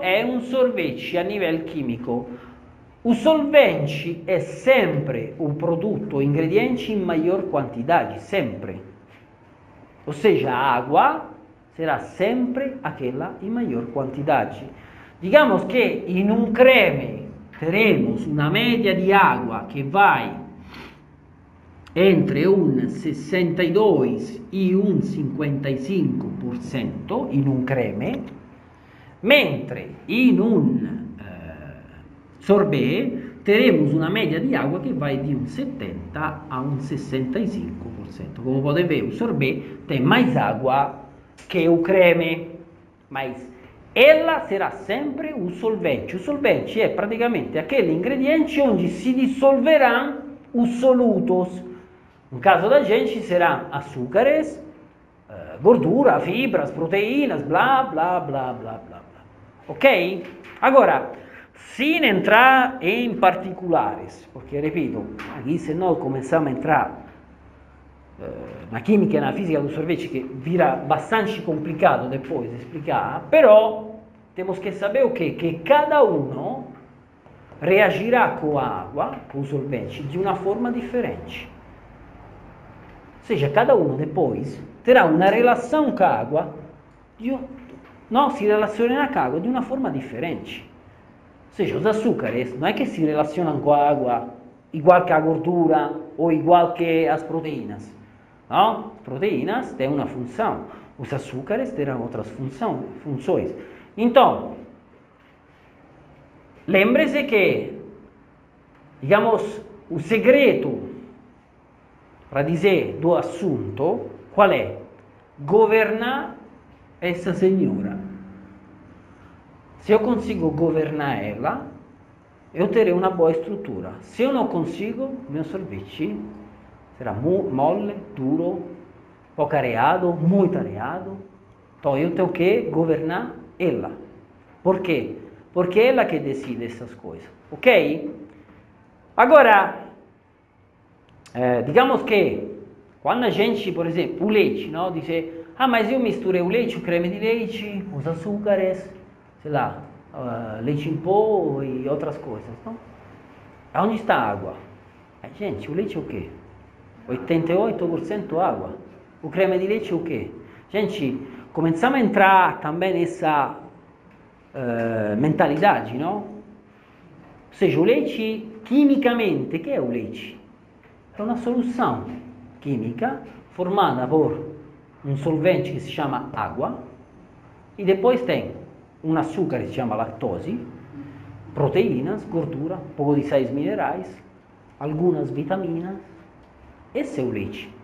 é um sorvete a nível químico. O solvente é sempre o produto, o ingrediente em maior quantidade, sempre. Ou seja, a água será sempre aquela em maior quantidade. Digamos que em um creme teremos uma média de água que vai entre un 62 e un 55% in un creme, mentre in un sorbet teremos una media di acqua che va di un 70 a un 65%. Come potete vedere, o sorbet tem mais água que o creme, mas ela será sempre o solvente. O solvente é praticamente aquele ingrediente onde se dissolverão os solutos. No caso da gente serão açúcares, gordura, fibras, proteínas, blá, blá, blá, blá, blá, blá. Ok? Agora, sem entrar em particulares, porque, repito, aqui se nós começamos a entrar na química e na física do sorvete, que vira bastante complicado depois de explicar, però temos que saber o quê? Que cada um reagirá com a água, com o solvente, de uma forma diferente. Ou seja, cada um depois terá uma relação com a água, se relacionará com a água de uma forma diferente. Ou seja, os açúcares não é que se relacionam com a água igual que a gordura ou igual que as proteínas. Não? As proteínas têm uma função, os açúcares terão outras funções. Então, lembre-se que, digamos, o segredo para dizer do assunto, qual é? Governar essa senhora. Se eu consigo governar ela, eu terei uma boa estrutura. Se eu não consigo, meu sorvete será mole, duro, pouco areado, muito areado. Então eu tenho que governar ela. Por quê? Porque é ela que decide essas coisas. Ok? Agora, digamos que quando a gente, por exemplo, o leite, não, diz, mas eu misturei o leite, o creme de leite, os açúcares, sei lá, leite em pó e outras coisas, não? Onde está a água? Gente, o leite é o quê? 88% água. O creme de leite é o quê? Gente, começamos a entrar também nessa mentalidade, não? Ou seja, o leite, quimicamente, que é o leite? É uma solução química formada por um solvente que se chama água e depois tem um açúcar que se chama lactose, proteínas, gordura, um pouco de sais minerais, algumas vitaminas. Esse é o leite.